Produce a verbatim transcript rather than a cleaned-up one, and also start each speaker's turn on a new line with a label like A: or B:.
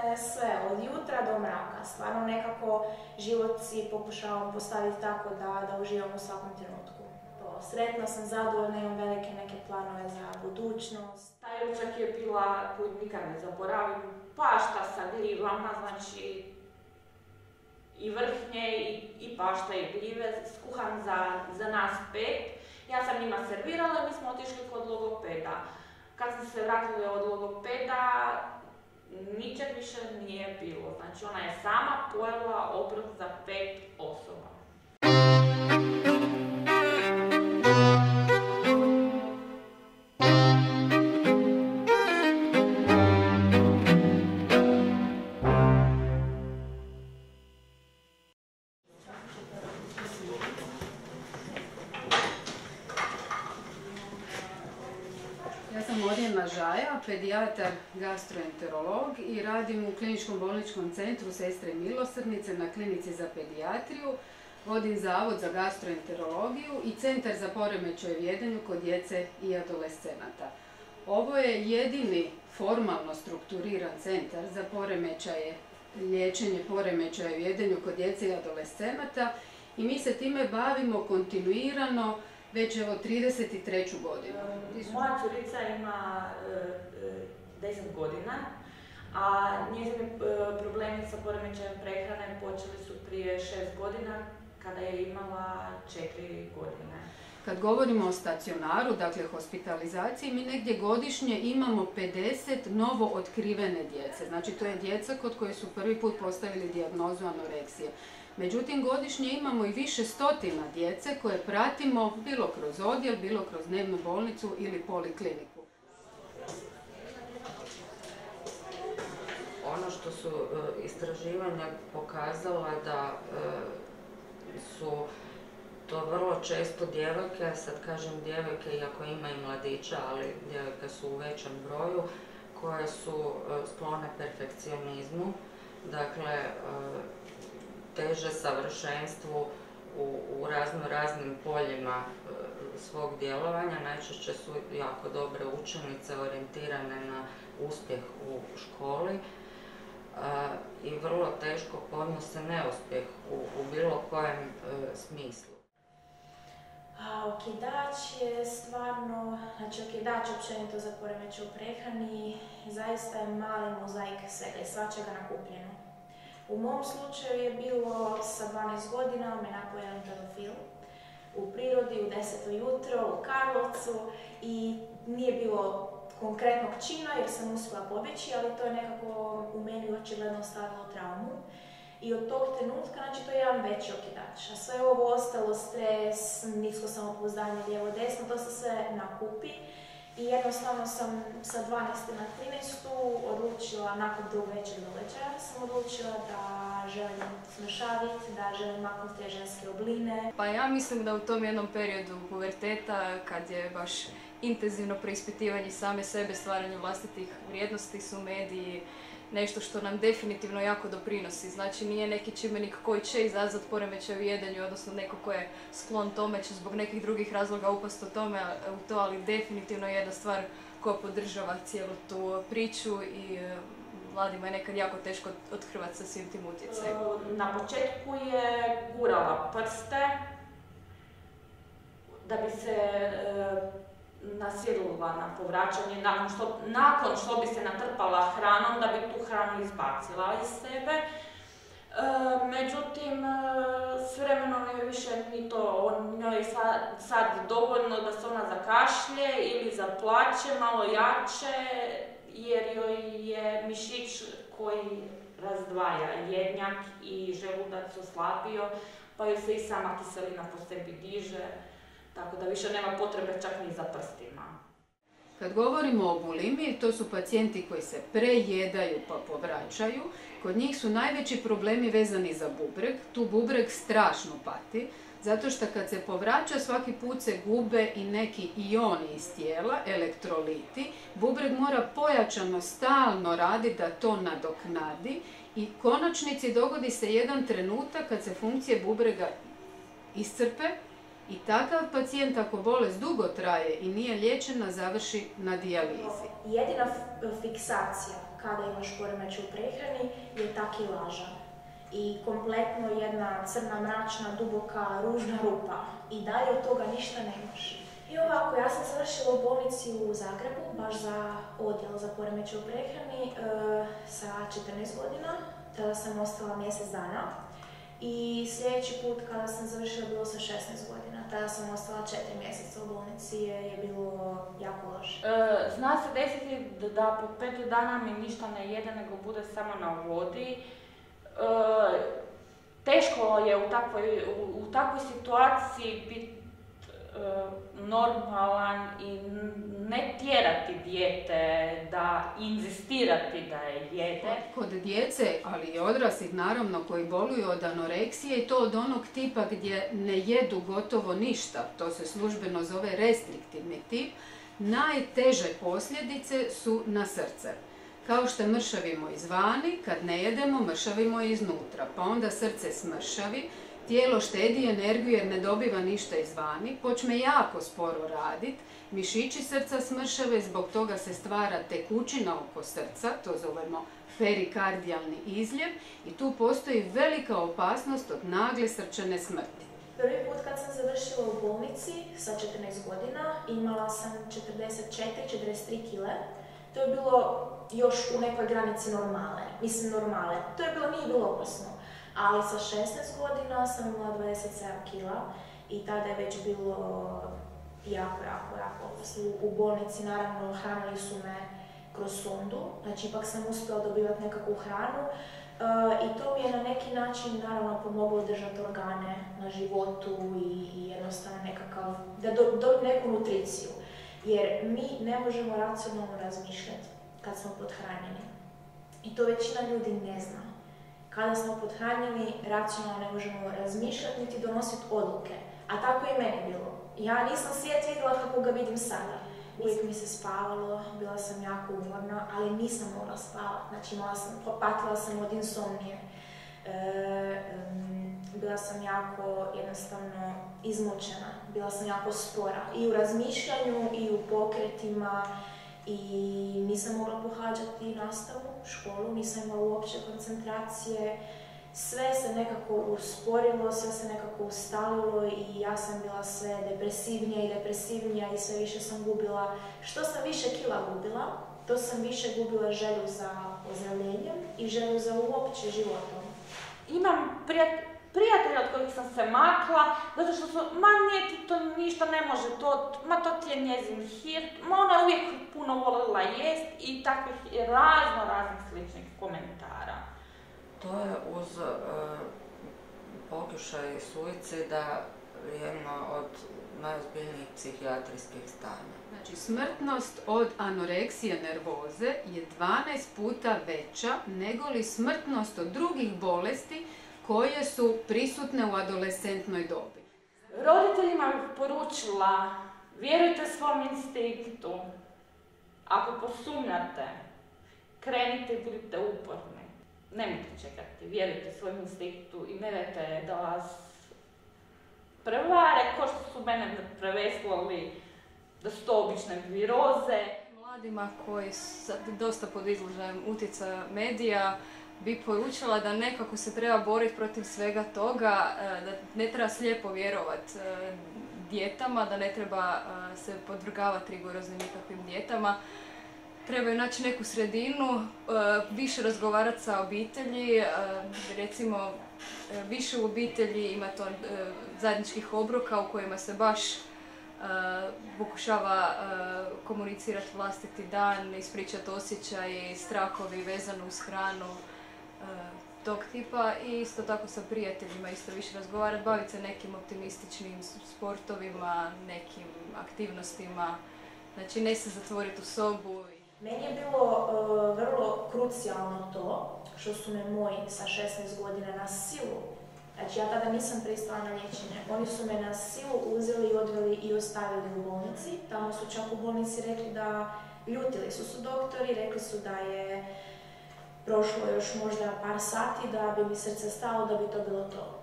A: me sve, od jutra do mraka. Stvarno nekako život si pokušavam postaviti tako da, da uživam u svakom trenutku. To, sretna sam, zadovoljna, imam velike neke planove za budućnost.
B: Ta ručak je bila koju nikad ne zaboravim. Pašta sa gljivama, znači i vrhnje i, i pašta i gljive, skuhan za, za nas pet. Ja sam njima servirala, mi smo otišli kod logopeda. Kad sam se vratila od logopeda, ničeg više nije bilo. Znači ona je sama pojela obrok za pet osoba.
C: Ja sam Orjana Žaja, pedijatar, gastroenterolog i radim u Kliničkom bolničkom centru Sestre Milosrdnice na Klinici za pedijatriju. Vodim Zavod za gastroenterologiju i Centar za poremećaje u jedenju kod djece i adolescenata. Ovo je jedini formalno strukturiran centar za poremećaje, liječenje poremećaja u jedenju kod djece i adolescenata i mi se time bavimo kontinuirano već evo trideset treću godinu.
B: Moja curica ima deset godina, a njezini problemi sa poremećajem prehrane počeli su prije šest godina, kada je imala četiri godine.
C: Kad govorimo o stacionaru, dakle hospitalizaciji, mi negdje godišnje imamo pedeset novo otkrivene djece. Znači to je djeca kod koje su prvi put postavili dijagnozu anoreksije. Međutim, godišnje imamo i više stotina djece koje pratimo bilo kroz odjel, bilo kroz dnevnu bolnicu ili polikliniku.
D: Ono što su istraživanja pokazala da su to vrlo često djevojke, sad kažem djevojke iako ima i mladića, ali djevojke su u većem broju, koje su sklone perfekcionizmu, dakle teže savršenstvu u, u razno raznim poljima svog djelovanja. Najčešće su jako dobre učenice, orijentirane na uspjeh u školi i vrlo teško podnose neuspjeh u, u bilo kojem e, smislu.
A: A okidač je stvarno, znači okidač općenito za poremećaj u prehrani zaista je mali mozaik svega i svačega nakupljeno. U mom slučaju je bilo sa dvanaest godina, me napao jedan pedofil u prirodi u deset ujutro u Karlovcu i nije bilo konkretnog čina jer sam uspjela pobjeći, ali to je nekako u meni očigledno ostavilo traumu. I od tog trenutka, znači to je jedan veći okidač. A sve ovo ostalo, stres, nisko samopouzdanje, lijevo, desno, to se sve nakupi. I jednostavno sam sa dvanaeste na trinaestu odlučila, nakon tog većeg događaja, sam odlučila da želim smršaviti, da želim maknuti te ženske obline.
E: Pa ja mislim da u tom jednom periodu puberteta, kad je baš intenzivno preispitivanje same sebe, stvaranje vlastitih vrijednosti, su mediji nešto što nam definitivno jako doprinosi. Znači nije neki čimbenik koji će izazvati poremećaj u jedenju, odnosno neko ko je sklon tome će zbog nekih drugih razloga upasti u tome, u to, ali definitivno je jedna stvar koja podržava cijelu tu priču i mladima je nekad jako teško othrvati sa svim tim utjecajima.
B: Na početku je gurala prste da bi se nasjedlila na povraćanje, nakon što, nakon što bi se natrpala hranom, da bi tu hranu izbacila iz sebe. E, međutim, s vremenom je više ni to, njoj je sad, sad dovoljno da se ona zakašlje ili zaplače malo jače, jer joj je mišić koji razdvaja jednjak i želudac oslabio, pa joj se i sama kiselina po sebi diže. Tako da više nema potrebe čak ni za prstima.
C: Kad govorimo o bulimiji, to su pacijenti koji se prejedaju pa povraćaju. Kod njih su najveći problemi vezani za bubreg. Tu bubreg strašno pati, zato što kad se povraća svaki put se gube i neki ioni iz tijela, elektroliti. Bubreg mora pojačano stalno raditi da to nadoknadi i konačnici dogodi se jedan trenutak kad se funkcije bubrega iscrpe, I takav pacijent ako bolest dugo traje i nije liječena završi na dijalizi.
A: Jedina fiksacija kada imaš poremećaj u prehrani je ta kilaža. I kompletno jedna crna, mračna, duboka, ružna rupa. I dalje od toga ništa nemaš. I ovako, ja sam završila u bolnici u Zagrebu, baš za odjel za poremećaj u prehrani, e, sa četrnaest godina. Tada sam ostala mjesec dana. I sljedeći put kada sam završila bilo sa šesnaest godina. Tada sam ostala četiri mjeseca u bolnici jer je bilo jako loše.
B: E, zna se desiti da, da po pet dana mi ništa ne jede, nego bude samo na vodi. E, teško je u takvoj, u, u takvoj situaciji biti e, normalan i ne tjerati dijete, da inzistirati da je jede.
C: Kod djece, ali i odraslih naravno, koji boluju od anoreksije, i to od onog tipa gdje ne jedu gotovo ništa, to se službeno zove restriktivni tip, najteže posljedice su na srce. Kao što mršavimo izvani, kad ne jedemo, mršavimo iznutra, pa onda srce smršavi, tijelo štedi energiju jer ne dobiva ništa izvani, počne jako sporo raditi, mišići srca smršave, zbog toga se stvara tekućina oko srca, to zovemo perikardijalni izljev, i tu postoji velika opasnost od nagle srčane smrti.
A: Prvi put kad sam završila u bolnici sa četrnaest godina, imala sam četrdeset četiri do četrdeset tri kile. To je bilo još u nekoj granici normale, mislim normale. To je bilo, nije bilo opasno. Ali sa šesnaest godina sam imala dvadeset sedam kila i tada je već bilo jako, jako, jako opasno. U bolnici naravno hranili su me kroz sondu, znači ipak sam uspjela dobivati nekakvu hranu uh, i to mi je na neki način naravno pomoglo držati organe na životu i, i jednostavno nekakav, da do, do neku nutriciju. Jer mi ne možemo racionalno razmišljati kad smo pothranjeni. I to većina ljudi ne zna. Kada smo pothranjeni, racionalno ne možemo razmišljati niti donositi odluke. A tako je i meni bilo. Ja nisam svijet vidjela kako ga vidim sada. Uvijek mi se spavalo, bila sam jako umorna, ali nisam mogla spavati. Znači, imala sam, patila sam od insomnije. E, um, bila sam jako jednostavno izmučena, bila sam jako spora. I u razmišljanju, i u pokretima, i nisam mogla pohađati nastavu, školu, nisam imala uopće koncentracije. Sve se nekako usporilo, sve se nekako ustalilo i ja sam bila sve depresivnija i depresivnija i sve više sam gubila. Što sam više kila gubila, to sam više gubila želju za ozdravljenjem i želju za uopće životom.
B: Imam prijat, prijatelja od kojih sam se makla, zato što su, ma nije ti to ništa ne može, to, ma to ti je njezin hir, ma ona je uvijek puno volila jest i takvih razno raznih sličnih komentara.
D: To je uz uh, pokušaj suicida jedno od najozbiljnijih psihijatrijskih stanja.
C: Znači, smrtnost od anoreksije nervoze je dvanaest puta veća nego li smrtnost od drugih bolesti koje su prisutne u adolescentnoj dobi.
B: Roditeljima bih poručila, vjerujte svom instinktu. Ako posumnjate, krenite i budite uporni. Nemojte čekati, vjerujte svojom instinktu i ne dajte da vas prevare, ko što su mene preveslali, da su to obične viroze.
E: Mladima koji su dosta pod izloženjem utjecaja medija bi poručila da nekako se treba boriti protiv svega toga, da ne treba slijepo vjerovati dijetama, da ne treba se podvrgavati rigoroznim nikakvim dijetama. Trebaju naći neku sredinu, više razgovarati sa obitelji, recimo više u obitelji ima to zajedničkih obroka u kojima se baš pokušava komunicirati vlastiti dan, ispričati osjećaje, strahovi vezano uz hranu tog tipa i isto tako sa prijateljima isto više razgovarati, baviti se nekim optimističnim sportovima, nekim aktivnostima, znači ne se zatvoriti u sobu.
A: Meni je bilo uh, vrlo krucijalno to što su me moji sa šesnaest godina na silu, znači ja tada nisam pristala na liječenje, oni su me na silu uzeli i odveli i ostavili u bolnici. Tamo su čak u bolnici rekli da, ljutili su su doktori, rekli su da je prošlo još možda par sati da bi mi srce stalo, da bi to bilo to.